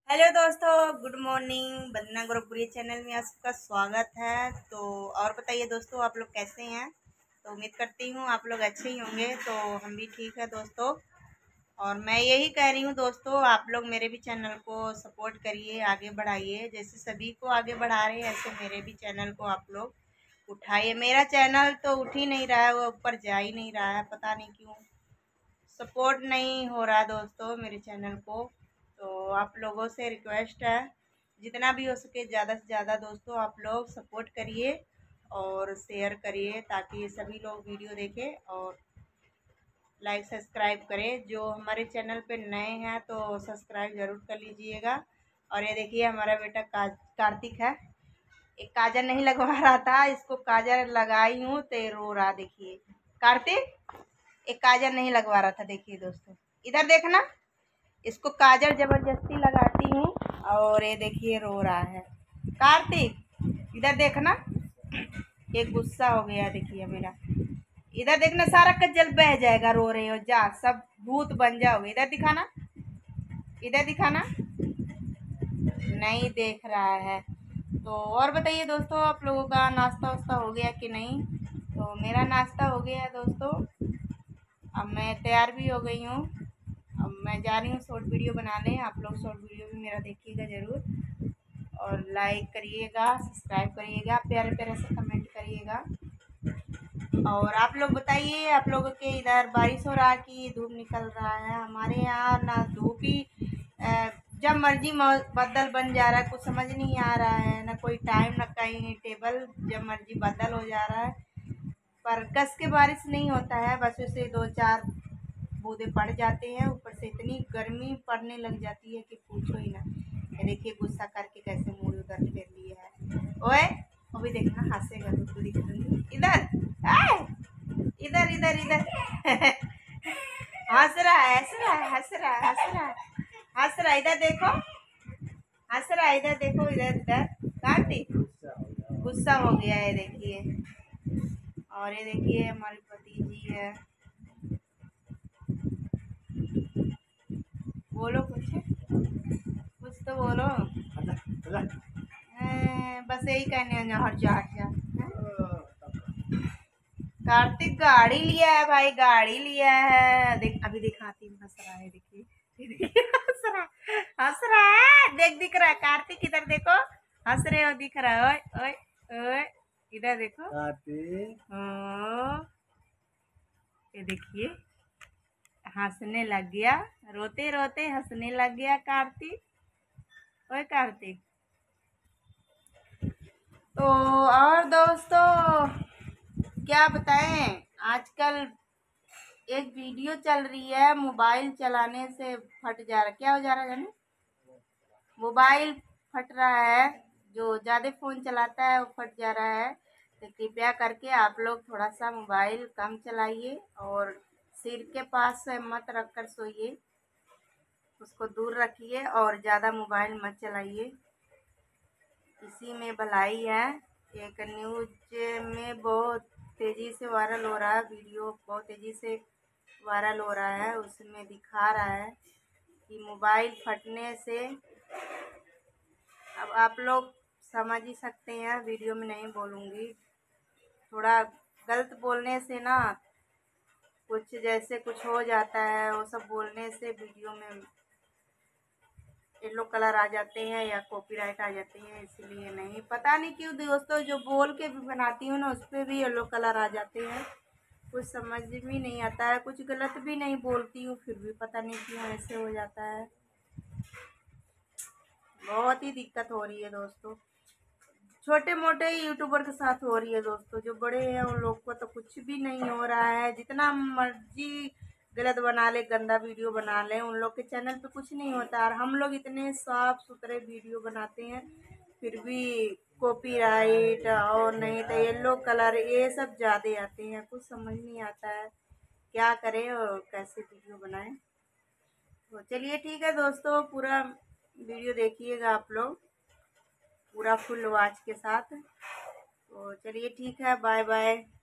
Hello दोस्तों, good morning. Vandana Gorakhpuri channel में आप सबका स्वागत है। तो और बताइए दोस्तों, आप लोग कैसे हैं? तो उम्मीद करती हूँ आप लोग अच्छे ही होंगे। तो हम भी ठीक है दोस्तों। और मैं यही कह रही हूँ दोस्तों, आप लोग मेरे भी चैनल को सपोर्ट करिए, आगे बढ़ाइए। जैसे सभी को आगे बढ़ा रहे हैं ऐसे मेरे भी चैनल को आप लोग उठाइए। मेरा चैनल तो उठ ही नहीं रहा है, वो ऊपर जा ही नहीं रहा है, पता नहीं क्यों सपोर्ट नहीं हो रहा दोस्तों मेरे चैनल को। तो आप लोगों से रिक्वेस्ट है, जितना भी हो सके ज़्यादा से ज़्यादा दोस्तों आप लोग सपोर्ट करिए और शेयर करिए, ताकि सभी लोग वीडियो देखें और लाइक सब्सक्राइब करें। जो हमारे चैनल पे नए हैं तो सब्सक्राइब ज़रूर कर लीजिएगा। और ये देखिए हमारा बेटा कार्तिक है, एक काजल नहीं लगवा रहा था, इसको काजल लगाई हूँ तो रो रहा। देखिए कार्तिक एक काजल नहीं लगवा रहा था। देखिए दोस्तों, इधर देखना, इसको काजल जबरदस्ती लगाती हूँ और ये देखिए रो रहा है। कार्तिक इधर देखना, एक गुस्सा हो गया देखिए मेरा। इधर देखना, सारा कज्जल बह जाएगा, रो रहे हो जा, सब भूत बन जाओगे। इधर दिखाना, इधर दिखाना, नहीं देख रहा है। तो और बताइए दोस्तों, आप लोगों का नाश्ता वास्ता हो गया कि नहीं? तो मेरा नाश्ता हो गया है दोस्तों। अब मैं तैयार भी हो गई हूँ। अब मैं जा रही हूँ शॉर्ट वीडियो बनाने। आप लोग शॉर्ट वीडियो भी मेरा देखिएगा ज़रूर, और लाइक करिएगा, सब्सक्राइब करिएगा, प्यारे प्यारे से कमेंट करिएगा। और आप लोग बताइए, आप लोगों के इधर बारिश हो रहा है कि धूप निकल रहा है? हमारे यहाँ ना धूप ही जब मर्जी बादल बन जा रहा है, कुछ समझ नहीं आ रहा है, ना कोई टाइम ना कहीं टेबल, जब मर्जी बादल हो जा रहा है, पर कस के बारिश नहीं होता है। बस उसे दो चार बूंदे पड़ जाते हैं, ऊपर से इतनी गर्मी पड़ने लग जाती है कि पूछो ही ना। ये देखिए गुस्सा करके कैसे मुंह उधर कर लिया है। ओए अभी देखना, हंसेगा तो दिख दूंगी। इधर आए, इधर इधर इधर हंस रहा है, हंस रहा है, हंस रहा है, हंस रहा है, हंस रहा है। इधर देखो, हंस रहा है, इधर देखो, इधर इधर। कार्तिक गुस्सा हो गया है देखिए। और ये देखिए हमारी भतीजी है। बोलो कुछ, कुछ तो बोलो। बस यही कहने हैं, हट जा हट जा। कार्तिक गाड़ी लिया है भाई, गाड़ी लिया है। देख अभी दिखाती हूँ, हंस रहा है देखिए। हंस रहा, हंस रहा है, देख दिख रहा है कार्तिक, इधर देखो, हंस रहे हो, दिख रहा है। ओए ओए ओए, इधर देखो कार्तिक। ये देखिए हंसने लग गया, रोते रोते हंसने लग गया कार्तिक। ओए कार्तिक। तो और दोस्तों क्या बताएं, आजकल एक वीडियो चल रही है, मोबाइल चलाने से फट जा रहा। क्या हो जा रहा है जाने? मोबाइल फट रहा है। जो ज़्यादा फ़ोन चलाता है वो फट जा रहा है। तो कृपया करके आप लोग थोड़ा सा मोबाइल कम चलाइए और सिर के पास से मत रख कर सोइए, उसको दूर रखिए और ज़्यादा मोबाइल मत चलाइए। इसी में भलाई है। एक न्यूज में बहुत तेज़ी से वायरल हो रहा है, वीडियो बहुत तेज़ी से वायरल हो रहा है, उसमें दिखा रहा है कि मोबाइल फटने से, अब आप लोग समझ ही सकते हैं, वीडियो में नहीं बोलूँगी। थोड़ा गलत बोलने से ना, कुछ जैसे कुछ हो जाता है, वो सब बोलने से वीडियो में येलो कलर आ जाते हैं या कॉपीराइट आ जाते हैं, इसलिए नहीं, पता नहीं क्यों दोस्तों, जो बोल के भी बनाती हूँ ना उस पर भी येलो कलर आ जाते हैं। कुछ समझ भी नहीं आता है, कुछ गलत भी नहीं बोलती हूँ फिर भी पता नहीं क्यों ऐसे हो जाता है। बहुत ही दिक्कत हो रही है दोस्तों, छोटे मोटे यूट्यूबर के साथ हो रही है दोस्तों। जो बड़े हैं उन लोग को तो कुछ भी नहीं हो रहा है, जितना मर्जी गलत बना ले, गंदा वीडियो बना ले, उन लोग के चैनल पे कुछ नहीं होता। और हम लोग इतने साफ सुथरे वीडियो बनाते हैं फिर भी कॉपीराइट और नहीं तो येलो कलर, ये सब ज़्यादा आते हैं। कुछ समझ नहीं आता है क्या करें और कैसे वीडियो बनाएं। तो चलिए ठीक है दोस्तों, पूरा वीडियो देखिएगा आप लोग, पूरा फुल वॉच के साथ। तो चलिए ठीक है, बाय बाय।